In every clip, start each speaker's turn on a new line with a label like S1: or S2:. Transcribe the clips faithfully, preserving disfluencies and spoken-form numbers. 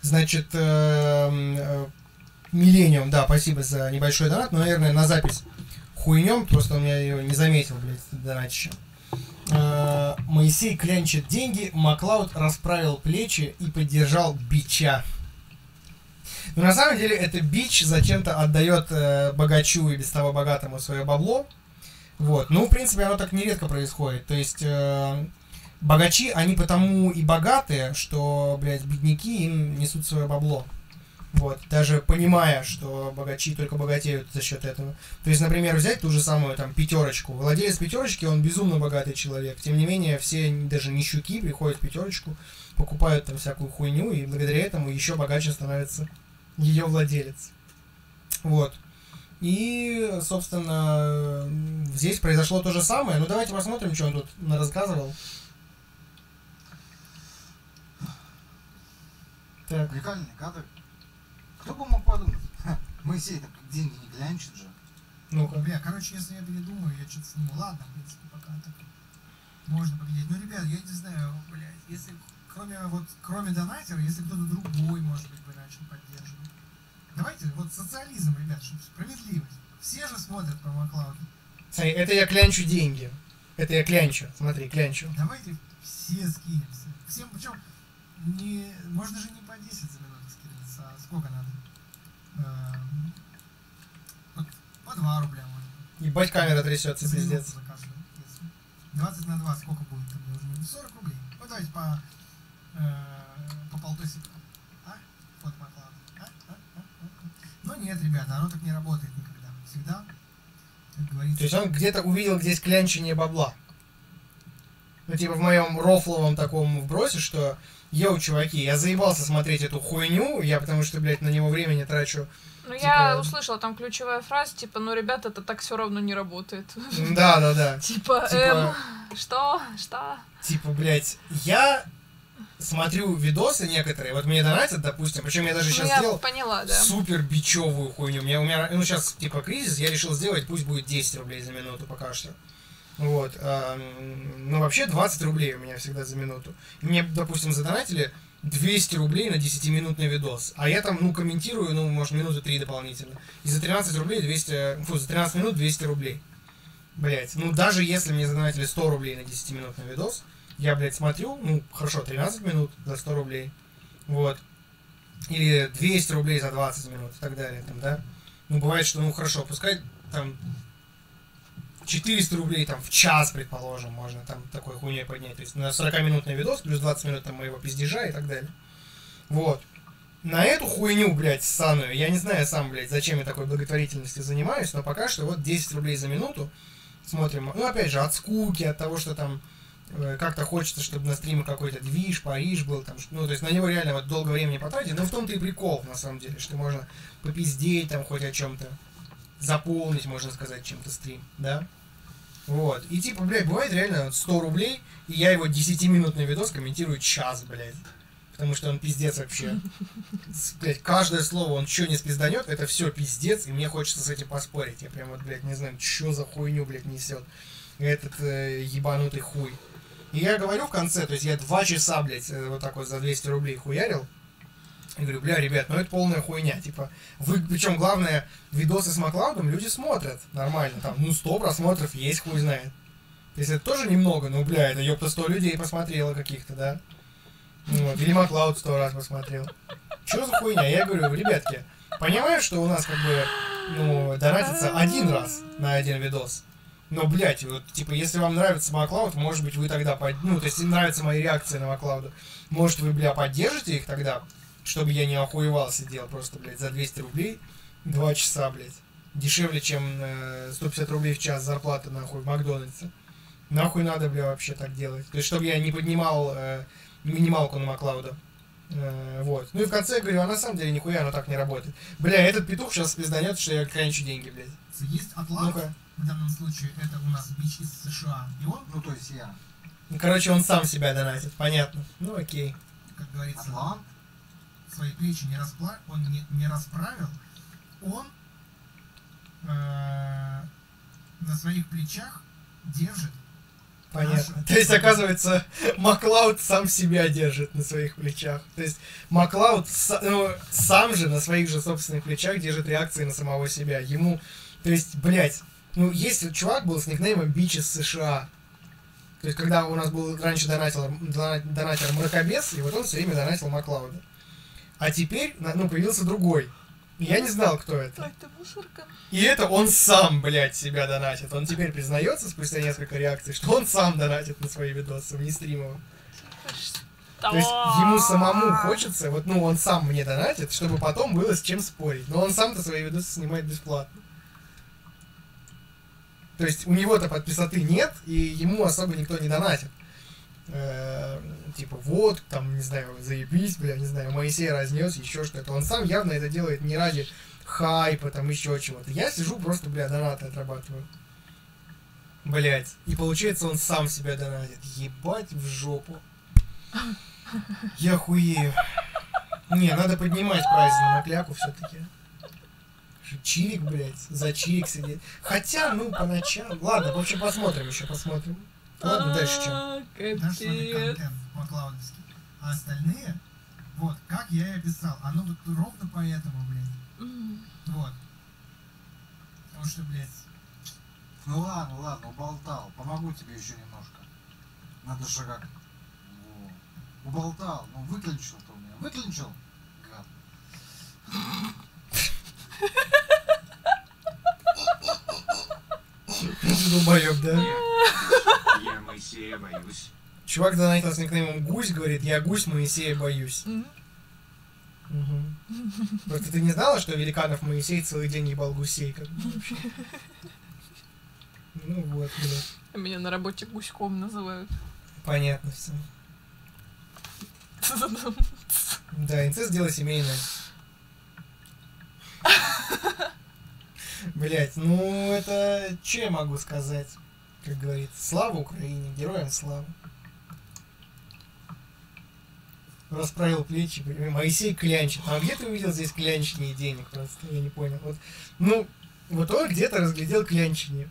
S1: Значит, Миллениум, да, спасибо за небольшой донат, но, наверное, на запись хуйнем, просто у меня ее не заметил, блядь, донатище. Моисей клянчит деньги, Маклауд расправил плечи и поддержал бича. Но на самом деле это бич зачем-то отдает э, богачу и без того богатому свое бабло. Вот. Ну, в принципе, оно так нередко происходит. То есть э, богачи, они потому и богатые, что, блядь, бедняки им несут свое бабло. Вот. Даже понимая, что богачи только богатеют за счет этого. То есть, например, взять ту же самую там пятерочку. Владелец пятерочки, он безумно богатый человек. Тем не менее, все даже нищуки приходят в пятерочку, покупают там всякую хуйню, и благодаря этому еще богаче становится ее владелец. Вот. И, собственно, здесь произошло то же самое. Ну, давайте посмотрим, что он тут рассказывал.
S2: Так. Уникальный кадр. Кто бы мог подумать? Моисей так деньги не глянчит же.
S3: Ну-ка. Бля, короче, если я передумаю, я что-то сниму. Ладно, в принципе, пока так можно победить. Ну, ребят, я не знаю, блядь, если кроме вот, кроме донатера, если кто-то другой, может быть, бы начал поддерживать. Давайте, вот социализм, ребят, чтобы справедливость. Все же смотрят по Маклауду.
S1: Смотри, это я клянчу деньги. Это я клянчу. Смотри, клянчу.
S3: Давайте все скинемся. Всем, причем, не, можно же не по десять за минуту скинуться, а сколько надо? Эм, вот по два рубля можно.
S1: Ебать, камера трясется,
S3: за
S1: пиздец.
S3: За каждую, двадцать на два сколько будет? Там нужно сорок рублей. Ну, давайте по, э, по полтосику. А? Вот Маклауд. А? А? А? Но нет, ребята, оно так не работает никогда. Всегда, как говорится...
S1: То есть он где-то увидел здесь клянчение бабла. Ну, типа в моем рофловом таком вбросе, что йоу, чуваки, я заебался смотреть эту хуйню, я потому что, блядь, на него времени трачу.
S4: Ну,
S1: типа...
S4: я услышала там ключевая фраза, типа, ну, ребята, это так все равно не работает.
S1: Да, да, да.
S4: Типа, эм, что? Что?
S1: Типа, блядь, я... смотрю видосы некоторые, вот мне донатят, допустим, причем я даже
S4: ну,
S1: сейчас
S4: я
S1: сделал
S4: поняла, да.
S1: супер бичевую хуйню. У меня, у меня, ну, сейчас, типа, кризис, я решил сделать, пусть будет десять рублей за минуту пока что. Вот. А, ну, вообще двадцать рублей у меня всегда за минуту. И мне, допустим, задонатили двести рублей на десятиминутный видос. А я там, ну, комментирую, ну, может, минуты три дополнительно. И за тринадцать рублей двести... Фу, за тринадцать минут двести рублей. Блять, ну, даже если мне задонатили сто рублей на десятиминутный видос, я, блядь, смотрю, ну, хорошо, тринадцать минут за сто рублей, вот, или двести рублей за двадцать минут и так далее, там, да, ну, бывает, что, ну, хорошо, пускай, там, четыреста рублей, там, в час, предположим, можно, там, такой хуйней поднять, то есть, на сорокаминутный видос, плюс двадцать минут, там, моего пиздежа и так далее, вот, на эту хуйню, блядь, ссаную, я не знаю сам, блядь, зачем я такой благотворительностью занимаюсь, но пока что, вот, десять рублей за минуту, смотрим, ну, опять же, от скуки, от того, что там, как-то хочется, чтобы на стриме какой-то движ, Париж был, там, ну, то есть на него реально вот долго времени потратить, но в том-то и прикол, на самом деле, что можно попиздеть там хоть о чем-то, заполнить, можно сказать, чем-то стрим, да, вот, и типа, блядь, бывает реально сто рублей, и я его десятиминутный видос комментирую час, блядь, потому что он пиздец вообще, блядь, каждое слово он что не спизданет, это все пиздец, и мне хочется с этим поспорить, я прям вот, блядь, не знаю, что за хуйню, блядь, несет этот э, ебанутый хуй. И я говорю в конце, то есть я два часа, блядь, вот так вот за двести рублей хуярил. И говорю, бля, ребят, ну это полная хуйня. Типа, вы, причем главное, видосы с Маклаудом люди смотрят нормально. Там, ну, сто просмотров есть, хуй знает. То есть это тоже немного, ну, бля, это ёпта сто людей посмотрело каких-то, да? Вот. Или Маклауд сто раз посмотрел. Чё за хуйня? Я говорю, ребятки, понимаю, что у нас как бы, ну, донатится один раз на один видос. Но, блядь, вот, типа, если вам нравится Маклауд, может быть, вы тогда, под... ну, то есть, если нравятся мои реакции на Маклауда, может, вы, бля, поддержите их тогда, чтобы я не охуевал, сидел просто, блядь, за двести рублей, два часа, блядь, дешевле, чем э, сто пятьдесят рублей в час зарплаты, нахуй, в Макдональдсе. Нахуй надо, бля, вообще так делать. То есть, чтобы я не поднимал э, минималку на Маклауда. Э, вот. Ну и в конце я говорю, а на самом деле нихуя оно так не работает. Бля, этот петух сейчас пизданет, что я клянчу деньги, блядь.
S3: Есть Атлант.
S1: Ну-ка.
S3: В данном случае это у нас бич из США. И он,
S2: ну то есть я.
S1: Ну, короче, он сам себя донатит, понятно. Ну окей.
S3: Как говорится,
S2: Атлант?
S3: свои плечи не, распла... он не, не расправил, он э, на своих плечах держит
S1: Понятно. То есть, оказывается, Маклауд сам себя держит на своих плечах. То есть, Маклауд са- ну, сам же на своих же собственных плечах держит реакции на самого себя. Ему, то есть, блядь, ну, есть чувак был с никнеймом Бич из США. То есть, когда у нас был раньше донатер, донатер Мракобес, и вот он все время донатил Маклауда. А теперь, ну, появился другой. И я не знал, кто это.
S4: Ой, ты мусорка.
S1: И это он сам, блядь, себя донатит. Он теперь признается спустя несколько реакций, что он сам донатит на свои видосы, не стримовые. То есть ему самому хочется, вот, ну, он сам мне донатит, чтобы потом было с чем спорить. Но он сам-то свои видосы снимает бесплатно. То есть у него-то подписоты нет, и ему особо никто не донатит. Э, типа, вот, там, не знаю, заебись, бля, не знаю, Моисей разнес, еще что-то. Он сам явно это делает не ради хайпа, там, еще чего-то. Я сижу, просто, бля, донаты отрабатываю. Блять. И получается, он сам себя донатит. Ебать в жопу. Я хуею. Не, надо поднимать праздник на кляку все-таки. Чирик, блядь, за чирик сидеть. Хотя, ну, по ночам. Ладно, в общем, посмотрим еще, посмотрим. Ладно, дальше что?
S3: Наш с вами контент маклаудовский. А остальные, вот, как я и описал, оно вот ровно поэтому, блядь. Вот. Потому что, блядь,
S2: Ну ладно, ладно, уболтал. Помогу тебе еще немножко. Надо же как. Во. Уболтал. Ну выключил-то у меня. Выключил? Гад.
S1: Долбоёб, да?
S5: Я Моисея боюсь.
S1: Чувак донатил с никнеймом Гусь, говорит, я Гусь, Моисея боюсь.
S4: Мгм.
S1: Угу. Просто ты не знала, что Великанов Моисей целый день ебал гусей, как бы, вообще? Ну вот, блядь.
S4: Меня на работе гуськом называют.
S1: Понятно все. Да, инцест дело семейное. Блять, ну это че я могу сказать? Как говорится, слава Украине, героям слава. Расправил плечи, Моисей клянчит. А где ты увидел здесь клянчение денег? Просто я не понял. Вот, ну, вот он где-то разглядел клянчение.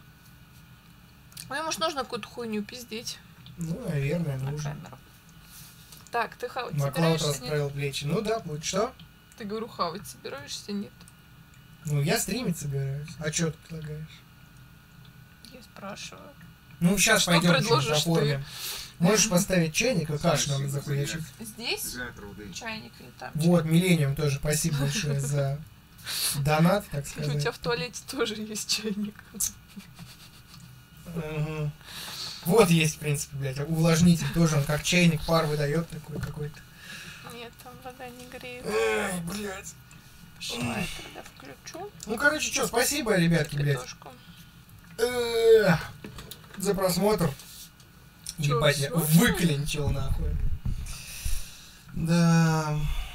S4: Мне, может, нужно какую-то хуйню пиздеть
S1: Ну, наверное,
S4: на
S1: нужно.
S4: камеру. Так, ты хавать
S1: Маклауд
S4: собираешься, нет?
S1: расправил плечи. Ну да, будет что?
S4: Ты, говорю, хавать собираешься, нет?
S1: Ну, я стримить собираюсь. А что ты предлагаешь?
S4: Я спрашиваю.
S1: Ну, сейчас
S4: Что
S1: пойдем
S4: предложишь
S1: что-нибудь оформим. Можешь поставить чайник и кашу нам захуячить.
S4: Здесь
S5: За труды.
S4: чайник или там?
S1: Вот, Миллениум тоже спасибо большое за донат, так
S4: чайник? У тебя
S1: сказать.
S4: в туалете тоже есть чайник.
S1: Мгм. Вот есть, в принципе, блядь, увлажнитель тоже, он как чайник пар выдает такой какой-то.
S4: Нет, там вода не греет.
S1: Эй, блядь.
S4: Пошла, я тогда включу
S1: Ну, короче, что, спасибо, ребятки, блядь,
S4: картошку.
S1: э, за просмотр.
S4: Чё,
S1: Ебать, я
S4: всё?
S1: выклинчил, нахуй. Да.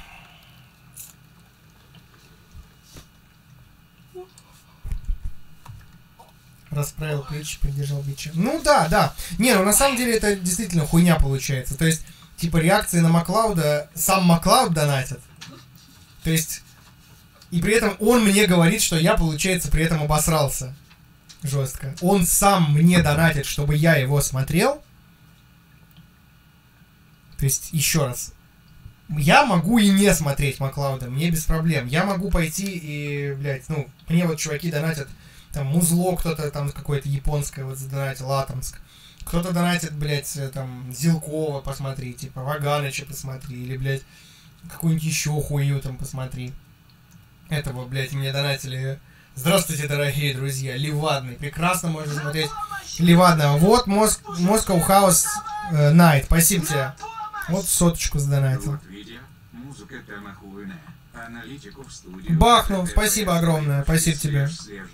S1: Расправил плечи, придержал бича. Ну да, да. Не, ну на самом деле это действительно хуйня получается. То есть, типа, реакции на Маклауда сам Маклауд донатит. То есть, и при этом он мне говорит, что я, получается, при этом обосрался. Жестко. Он сам мне донатит, чтобы я его смотрел. То есть, еще раз. Я могу и не смотреть Маклауда, мне без проблем. Я могу пойти и, блядь, ну, мне вот чуваки донатят, там, музло кто-то там какое-то японское вот задонатил, Атомск. Кто-то донатит, блядь, там, Зилкова посмотри, типа, Ваганыча посмотри, или, блядь, какую-нибудь еще хуйню там посмотри. Этого, блядь, мне донатили. Здравствуйте, дорогие друзья, Левадный. Прекрасно можно смотреть Левадного. Вот Моск... Moscow House э, Night. Спасибо тебе. Вот соточку задонатил.
S5: Вот видео, музыка там охуенная. Аналитику в студии.
S1: Бахнул, спасибо огромное, спасибо тебе.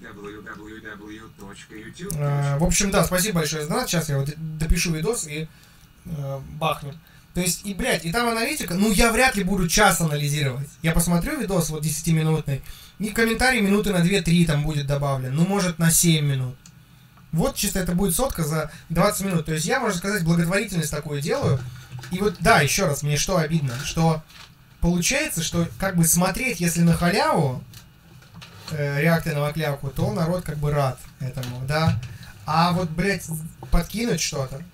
S1: Э, в общем, да, спасибо большое за донат. Сейчас я вот допишу видос и э, бахнем. То есть, и, блядь, и там аналитика, ну, я вряд ли буду час анализировать. Я посмотрю видос, вот, десятиминутный, и комментарий минуты на две-три там будет добавлен, ну, может, на семь минут. Вот, чисто это будет сотка за двадцать минут. То есть, я, можно сказать, благотворительность такую делаю. И вот, да, еще раз, мне что обидно, что получается, что, как бы, смотреть, если на халяву, э, реакты на маклявку, то народ, как бы, рад этому, да. А вот, блядь, подкинуть что-то.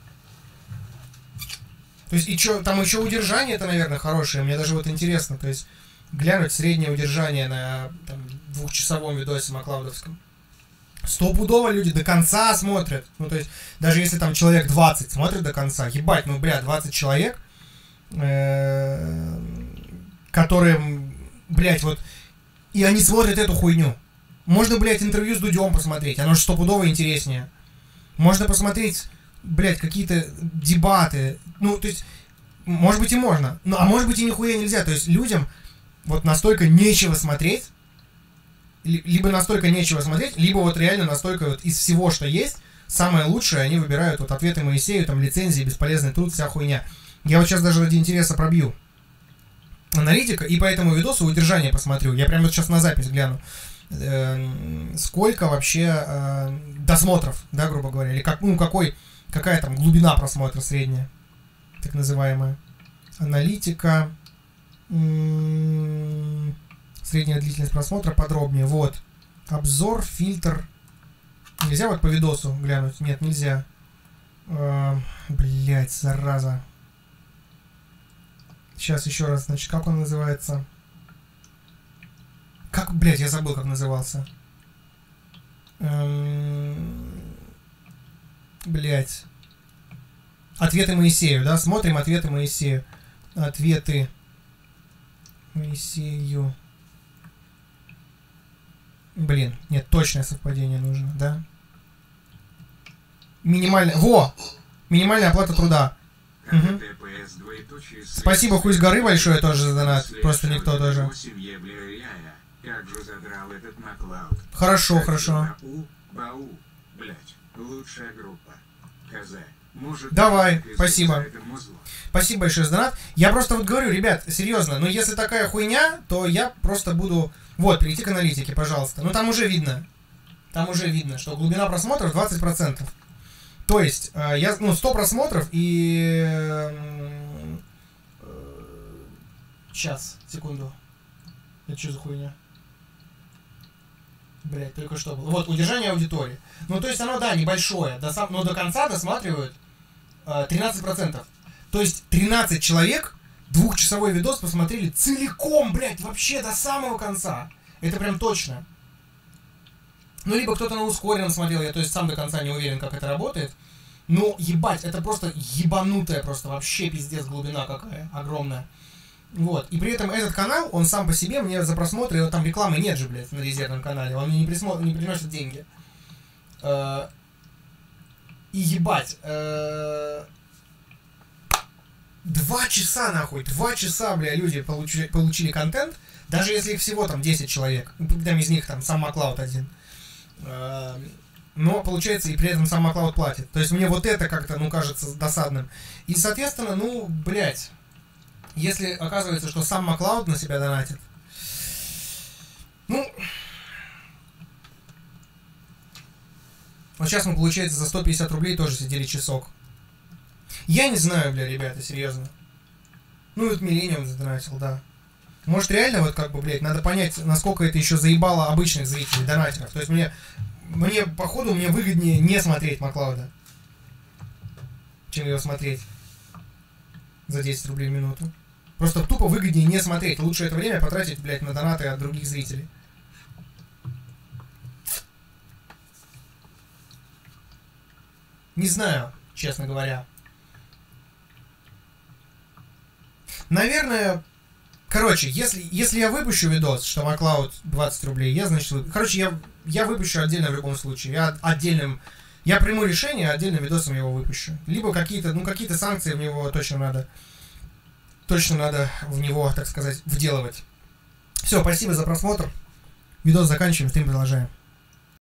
S1: То есть, и что, там еще удержание это, наверное, хорошее. Мне даже вот интересно, то есть, глянуть среднее удержание на там, двухчасовом видосе маклаудовском. Стопудово люди до конца смотрят. Ну, то есть, даже если там человек двадцать смотрит до конца, ебать, ну, бля, двадцать человек, которые, блядь, вот, и они смотрят эту хуйню. Можно, блядь, интервью с Дудем посмотреть, оно же стопудово интереснее. Можно посмотреть, блядь, какие-то дебаты. Ну, то есть, может быть и можно. Ну, а может быть и нихуя нельзя. То есть, людям вот настолько нечего смотреть, либо настолько нечего смотреть, либо вот реально настолько вот из всего, что есть, самое лучшее они выбирают вот ответы Моисею, там, лицензии, бесполезный труд, вся хуйня. Я вот сейчас даже ради интереса пробью аналитика, и по этому видосу удержание посмотрю. Я прямо вот сейчас на запись гляну. Сколько вообще э, досмотров, да, грубо говоря, или как, ну, какой, какая там глубина просмотра средняя, так называемая. Аналитика, м-м, средняя длительность просмотра, подробнее, вот. Обзор, фильтр. Нельзя вот по видосу глянуть? Нет, нельзя. Э, блять, зараза. Сейчас еще раз, значит, как он называется? Как, блядь, я забыл, как назывался. Эм... Блядь. Ответы Моисею, да? Смотрим ответы Моисею. Ответы Моисею. Блин, нет, точное совпадение нужно, да? Минимальная... Во! Минимальная оплата труда. Угу. Спасибо, хуй с горы большое тоже за донат. Просто никто тоже.
S5: Как же задрал этот Маклауд.
S1: Хорошо,
S5: как
S1: хорошо.
S5: Бау, бау, блять, лучшая группа. КЗ. Может,
S1: давай, спасибо.
S5: Музло.
S1: Спасибо большое за донат. Я просто вот говорю, ребят, серьезно, ну если такая хуйня, то я просто буду... Вот, перейти к аналитике, пожалуйста. Ну там уже видно. Там уже видно, что глубина просмотров двадцать процентов. То есть, э, я, ну, сто просмотров и... Э, э, сейчас, секунду. Это что за хуйня? Блять, только что было. Вот, удержание аудитории. Ну, то есть оно, да, небольшое, до сам... но до конца досматривают э, тринадцать процентов. То есть тринадцать человек двухчасовой видос посмотрели целиком, блять, вообще до самого конца. Это прям точно. Ну, либо кто-то на ускоренном смотрел, я то есть сам до конца не уверен, как это работает. Но, ебать, это просто ебанутая, просто вообще пиздец глубина какая, огромная. Вот, и при этом этот канал, он сам по себе, мне за просмотры, его там рекламы нет же, блядь, на резервном канале, он мне не, присмо... не приносит деньги. Э-э- и ебать, э-э- два часа нахуй, два часа, бля, люди получили, получили контент, даже если их всего там десять человек, там из них там сам Маклауд один. Э-э- но, получается, и при этом сам Маклауд платит. То есть мне вот это как-то, ну, кажется досадным. И, соответственно, ну, блядь, если оказывается, что сам Маклауд на себя донатит, ну, вот сейчас мы, получается, за сто пятьдесят рублей тоже сидели часок. Я не знаю, бля, ребята, серьезно. Ну, вот Миллениум задонатил, да. Может, реально, вот как бы, блядь, надо понять, насколько это еще заебало обычных зрителей, донатеров. То есть мне, мне, походу, мне выгоднее не смотреть Маклауда, чем его смотреть за десять рублей в минуту. Просто тупо выгоднее не смотреть. Лучше это время потратить, блядь, на донаты от других зрителей. Не знаю, честно говоря. Наверное... Короче, если, если я выпущу видос, что Маклауд двадцать рублей, я, значит... Вы... Короче, я, я выпущу отдельно в любом случае. Я отдельным... Я приму решение, отдельным видосом его выпущу. Либо какие-то, ну, какие-то санкции в него точно надо... Точно надо в него, так сказать, вделывать. Все, спасибо за просмотр. Видос заканчиваем, стрим продолжаем.